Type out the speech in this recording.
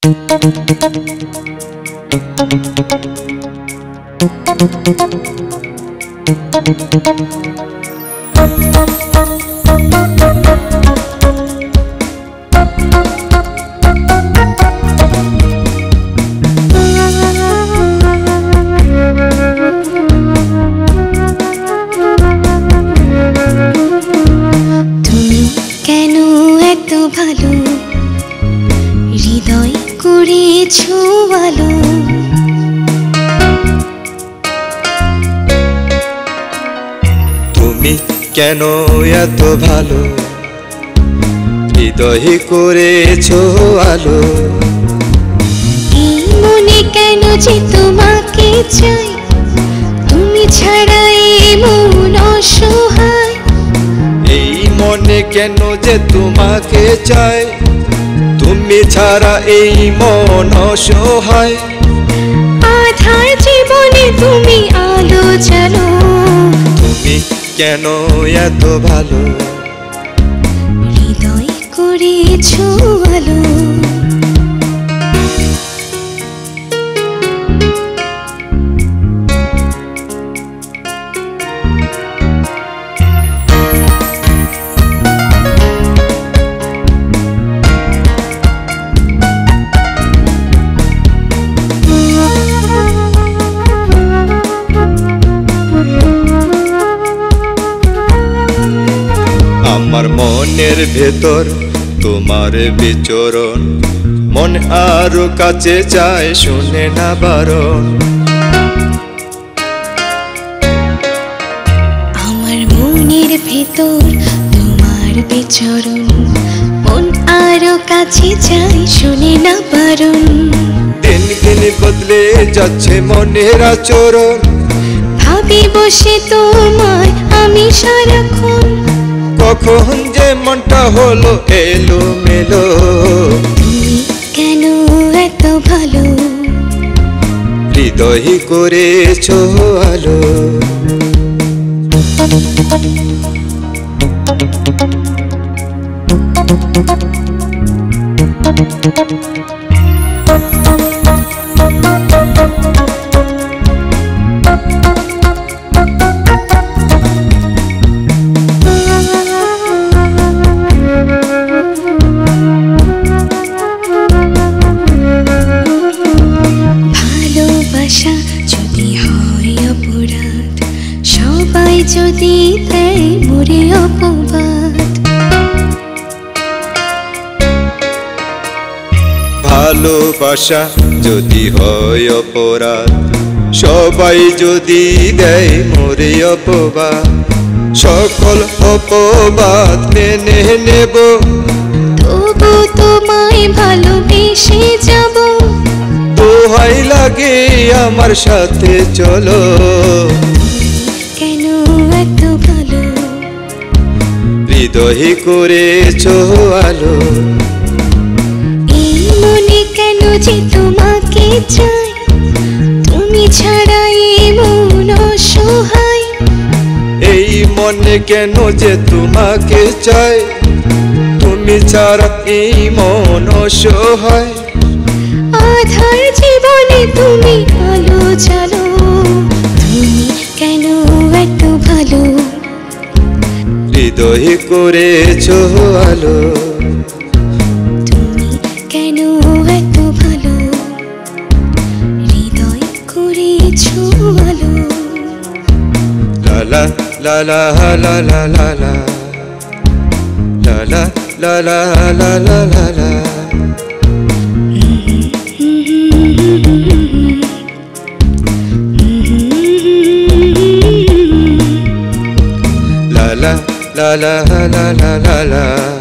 হৃদয় করেছো আলো তুমি কেন এত ভালো হৃদয় করেছো আলো এই মনে কেন যে তোমাকে চাই তুমি ছাড়া এই মন অসহায় এই মনে কেন যে তোমাকে চাই তুমি ছাড়া এই মন অসহায় আধার জীবনে তুমি আলো জ্বালো তুমি কেন এত ভালো হৃদয় করেছো আলো আমার মনের ভেতর তোমার বিচরণ মন আরো কাছে যায় শুনে না বারণ আমার মনের ভেতর তোমার বিচরণ মন আরো কাছে যায় শুনে না বারণ দিন দিন বদলে যাচ্ছে মনের আচরণ ভাবি বসে তোমায় আমি সারাক্ষণ কখন যে মনটা হলো এলো মেলো তুমি কেন এত ভালো হৃদয় করেছো আলো ভালোবাসা যদি হয় অপরাধ সবাই যদি দেয় মোরে অপবাদ ভালোবাসা যদি হয় অপরাধ সবাই যদি দেয় মোরে অপবাদ সকল অপবাদ মেনে নেব তবু তোমায় ভালোবেসে যাব দোহাই লাগে আমার সাথে চলো কেন এত ভালো হৃদয় করেছো আলো এই মনে কেন যে তোমাকে চাই তুমি ছাড়া এই মন অসহায় এই মনে কেন যে তোমাকে চাই তুমি ছাড়া এই মন অসহায় আধার জীবনে তুমি আলো জ্বালো তুমি কেন এত ভালো হৃদয় করেছো আলো তুমি কেন এত ভালো হৃদয় করেছো আলো লা লা লা লা লা লা লা লা লা লা লা লা লা লা la la la la la la la la